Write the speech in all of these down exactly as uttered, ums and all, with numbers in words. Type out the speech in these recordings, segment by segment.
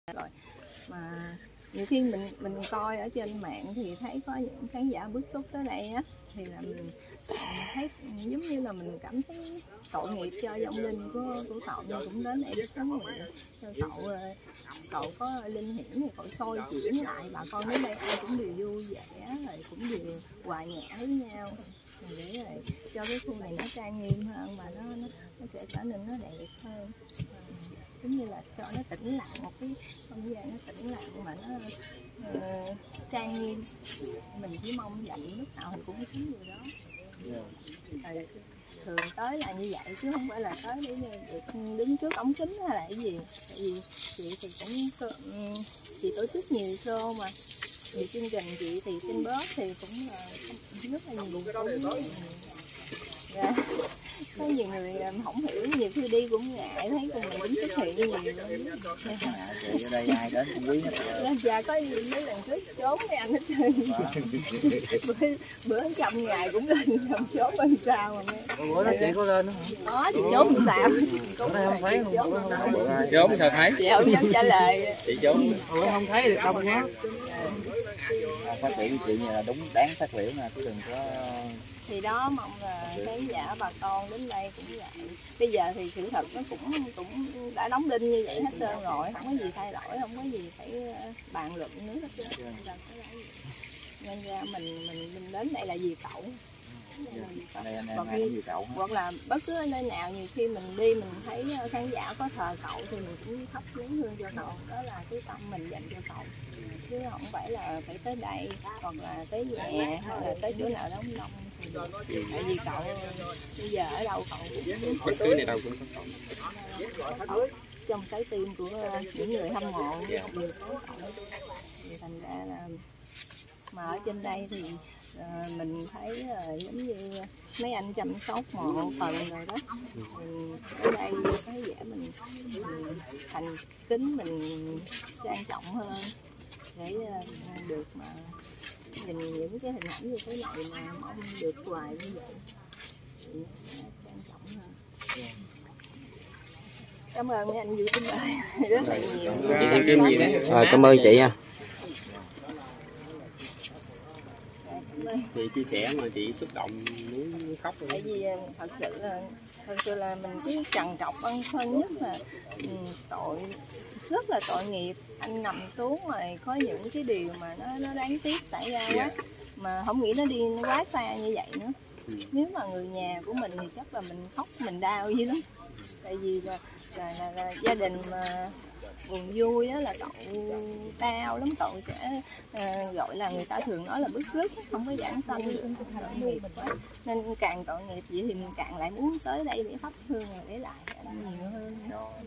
rồi mà nhiều khi mình mình coi ở trên mạng thì thấy có những khán giả bức xúc tới đây á, thì là mình thấy giống như là mình cảm thấy tội nghiệp cho vong linh của của cậu, nhưng cũng đến đây để khấn nguyện cho cậu cậu có linh hiển thì cậu soi chuyển lại bà con đến đây ai cũng đều vui vẻ, rồi cũng đều hòa nhã với nhau, để rồi cho cái khu này nó trang nghiêm hơn mà nó nó, nó sẽ trở nên nó đẹp hơn, giống như là cho nó tĩnh lặng, một cái không gian nó tĩnh lặng mà nó uh, trang nghiêm. Mình chỉ mong vậy, lúc nào thì cũng sống điều đó. Rồi, thường tới là như vậy chứ không phải là tới để đứng trước ống kính hay là cái gì. Tại vì chị thì cũng chị tổ chức nhiều show mà, nhiều chương trình, chị thì trên bớt thì cũng là rất là nhiều cũng dạ. Có nhiều người không hiểu, nhiều khi đi cũng ngại thấy con mình cũng xuất hiện nhiều. Thì ở đây ai đến cũng quý hết. Dạ có mấy lần trước trốn với anh hết trơn. bữa bữa trăm ngày cũng lên không trốn bên sao mà nghe. Bữa đó chị có lên đó hả? Có thì trốn làm sao? Bữa nay không thấy không? Trốn sao thấy? Dạ không dám trả lời. Chị trốn. Bữa không thấy được đông quá. Phát biểu chị như là đúng đáng phát biểu nè, chứ đừng có. Thì đó, mong là khán giả bà con đến đây cũng vậy. Bây giờ thì sự thật nó cũng cũng đã đóng đinh như vậy hết trơn rồi, không có gì thay đổi, không có gì phải bàn luận nữa hết trơn. Nên ra mình mình mình đến đây là vì cậu. Đây anh em hoặc, ai gì cậu hoặc là bất cứ nơi nào, nhiều khi mình đi mình thấy khán giả có thờ cậu thì mình cũng thắp nén hương cho cậu, đó là cái tâm mình dành cho cậu, chứ không phải là phải tới đây hoặc là tới nhà hay là tới chỗ nào đó đông. Tại vì cậu bây giờ ở đâu cậu cũng bất cứ nơi đâu cũng có cậu trong trái tim của những người hâm mộ đều có cậu. Thì thành ra là mà ở trên đây thì uh, mình thấy uh, giống như mấy anh chăm sóc một phần rồi đó. Mình ở đây thấy vẻ mình, mình thành kính, mình trang trọng hơn để uh, được mà nhìn những cái hình ảnh như thế này mà mong được hoài như vậy thì trang trọng hơn. Cảm ơn mấy anh Vũ Tính ơi rất là nhiều. Chị thêm kim gì đấy? Rồi cảm ơn chị nha. Chị chia sẻ mà chị xúc động muốn khóc rồi. Tại vì thật sự là thật sự là mình cứ trằn trọc băn khoăn nhất là um, tội rất là tội nghiệp. Anh nằm xuống rồi có những cái điều mà nó nó đáng tiếc xảy ra quá, mà không nghĩ nó đi nó quá xa như vậy nữa. Ừ. Nếu mà người nhà của mình thì chắc là mình khóc mình đau dữ lắm. Tại vì là, là, là, là gia đình mà buồn vui á là cậu đau lắm, cậu sẽ uh, gọi là người ta thường nói là bứt rứt, không có giảng sanh được, tội nghiệp quá. Nên càng tội nghiệp vậy thì mình càng lại muốn tới đây để thắp hương rồi để lại anh nhiều hơn.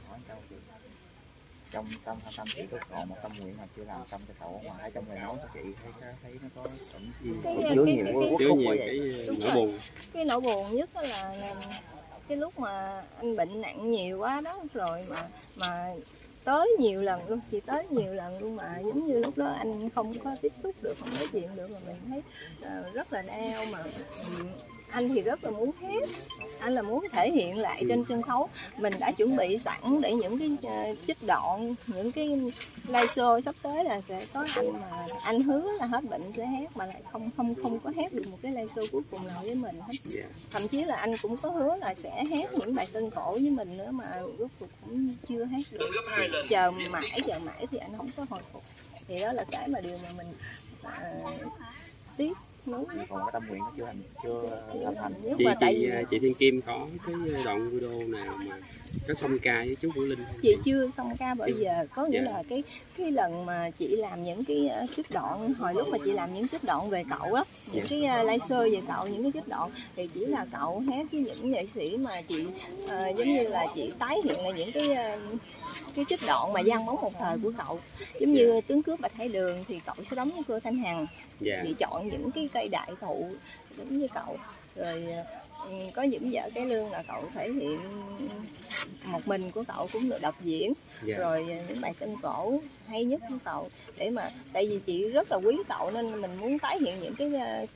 Trong tâm tâm chị có còn một tâm nguyện nào chưa làm xong cho cậu mà hai trong lời nói của chị thấy thấy nó có chứa nhiều chứa nhiều cái nỗi buồn. Cái nỗi buồn nhất là, là cái lúc mà anh bệnh nặng nhiều quá đó, rồi mà mà tới nhiều lần luôn, chị tới nhiều lần luôn mà giống như lúc đó anh không có tiếp xúc được, không nói chuyện được, mà mình thấy uh, rất là đau. Mà um, anh thì rất là muốn hát, anh là muốn thể hiện lại trên sân khấu. Mình đã chuẩn bị sẵn để những cái uh, trích đoạn, những cái live show sắp tới là sẽ có anh, mà anh hứa là hết bệnh sẽ hát, mà lại không không không có hát được một cái live show cuối cùng nào với mình hết. Thậm chí là anh cũng có hứa là sẽ hát những bài tân cổ với mình nữa, mà rốt cuộc cũng chưa hát được. Chờ mãi chờ mãi thì anh không có hồi phục. Thì đó là cái mà điều mà mình uh, tiếc. Còn cái tâm nguyện chưa thành chưa hoàn thành. Chị chị chị Thiên Kim có cái đoạn video nào mà có song ca với chú Vũ Linh không? Chị chưa song ca bao giờ, có nghĩa yeah. là cái cái lần mà chị làm những cái trích đoạn, hồi lúc mà chị làm những trích đoạn về cậu á, những cái live show về cậu, những cái trích đoạn thì chỉ là cậu hát với những nghệ sĩ mà chị uh, giống như là chị tái hiện lại những cái uh, cái trích đoạn mà vang bóng một thời của cậu, giống như yeah. Tướng cướp Bạch Hải Đường thì cậu sẽ đóng với cô Thanh Hằng, yeah. Chị chọn những cái cây đại thụ giống như cậu, rồi có những vợ cái lương là cậu thể hiện một mình của cậu cũng được đọc diễn, yeah. Rồi những bài tân cổ hay nhất của cậu, để mà tại vì chị rất là quý cậu nên mình muốn tái hiện những cái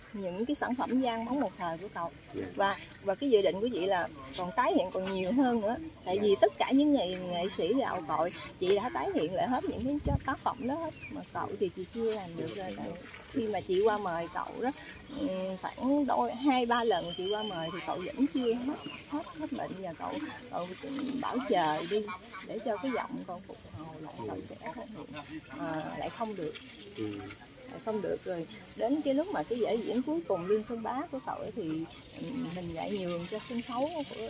những cái sản phẩm gian bóng một thời của cậu. Và và cái dự định của chị là còn tái hiện còn nhiều hơn nữa. Tại vì tất cả những nghệ, nghệ sĩ gạo cội chị đã tái hiện lại hết những cái tác phẩm đó hết. Mà cậu thì chị chưa làm được rồi. Khi mà chị qua mời cậu đó, khoảng đôi hai ba lần chị qua mời thì cậu vẫn chưa hết hết hết bệnh, và cậu cậu bảo chờ đi để cho cái giọng cậu phục hồi lại, cậu sẽ à, lại không được. Ừ. Không được rồi đến cái lúc mà cái vở diễn cuối cùng Liên Sơn Bá của cậu ấy thì mình lại nhường cho sân khấu của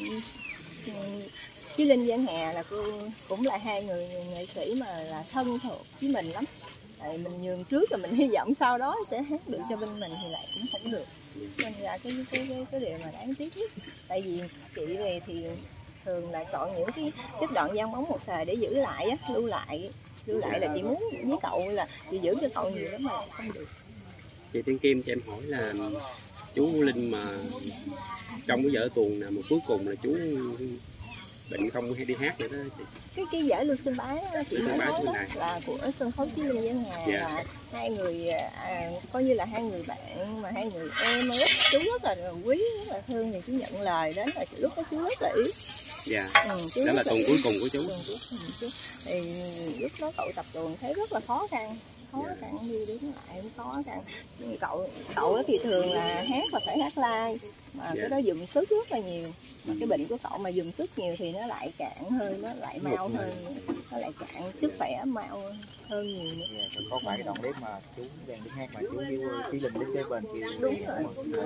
Chí Linh Giang Hà, là cô cũng là hai người nghệ sĩ mà là thân thuộc với mình lắm. Tại mình nhường trước rồi mình hy vọng sau đó sẽ hát được cho bên mình thì lại cũng không được, nên là cái cái cái, cái điều mà đáng tiếc nhất. Tại vì chị này thì thường là chọn những cái cái đoạn gian bóng một thời để giữ lại á, lưu lại lưu lại là chị muốn với cậu là chị giữ cho cậu nhiều lắm mà không được. Chị Tiên Kim cho em hỏi là chú Linh mà trong cái vở tuồng nào mà cuối cùng là chú bệnh không hay đi hát nữa đó chị? Cái cái vở Lưu Sơn Bá chị mới nói đó là của sân khấu Chí Linh Giang Hà. Dạ. Là hai người à, coi như là hai người bạn mà hai người em rất chú rất là quý, rất là thương, thì chú nhận lời đến là lúc đó chú rất là yếu. Dạ. Ừ, đó là tuần cuối cùng của chú. chú. Thì lúc đó cậu tập tuồng thấy rất là khó khăn, khó dạ. khăn đi đứng lại cũng khó khăn. Cậu cậu thì thường là hát và phải hát live mà dạ. cái đó dùng sức rất là nhiều. Mà cái bệnh của cậu mà dùng sức nhiều thì nó lại cạn hơi, nó lại mau hơn, nó lại cạn sức khỏe mau hơn nhiều nữa. Yeah, có phải cái đoạn clip mà chú đang đứng hát mà chú với Chí Linh đứng kế bên kia? Đúng rồi.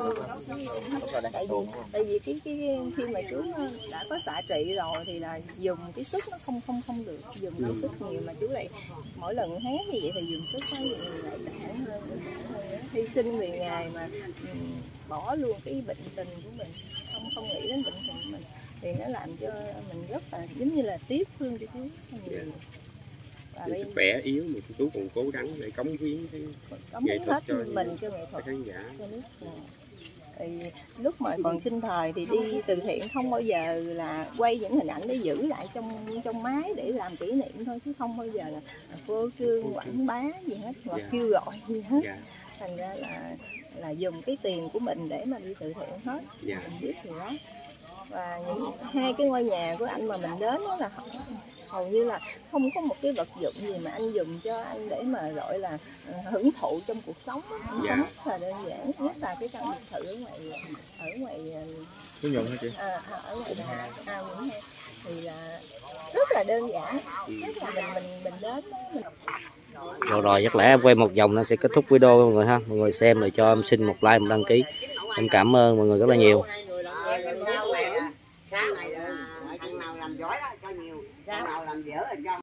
Lúc đang tại vì tại vì cái cái khi mà chú đã có xạ trị rồi thì là dùng cái sức nó không không không được dùng cái sức nhiều, mà chú lại mỗi lần hát như vậy thì dùng sức quá vậy lại cạn hơn, hy sinh vì ngày mà bỏ luôn cái bệnh tình của mình, không không nghĩ đến bệnh tình của mình thì nó làm cho mình rất là giống như là tiếc thương cho chú. Yeah. Và sức khỏe yếu mà chú còn cố gắng để cống hiến cái nghệ thuật cho mình cho nghệ thuật khán giả. Cho nước. Thì lúc mà còn sinh thời thì đi từ thiện không bao giờ là quay những hình ảnh để giữ lại trong trong máy để làm kỷ niệm thôi, chứ không bao giờ là phô trương quảng bá gì hết hoặc yeah. kêu gọi gì hết. Yeah. Thành ra là là dùng cái tiền của mình để mà đi từ thiện hết. Yeah. Mình biết gì đó. Và những hai cái ngôi nhà của anh mà mình đến đó là hầu như là không có một cái vật dụng gì mà anh dùng cho anh để mà gọi là hưởng thụ trong cuộc sống. Dạ. Rất là đơn giản, nhất là cái căn biệt thự ở ngoài ở ngoài Phú Nhuận hả chị? À, à, ở ngoài à, à, Nguyễn Hai thì là rất là đơn giản, rất là mình mình mình đến mình... Rồi rồi chắc lẽ em quay một vòng nó sẽ kết thúc video mọi người ha. Mọi người xem rồi cho em xin một like, một đăng ký. Em cảm ơn mọi người rất là nhiều. Cá này là thằng nào làm giỏi đó cho nhiều, thằng nào làm dở là cho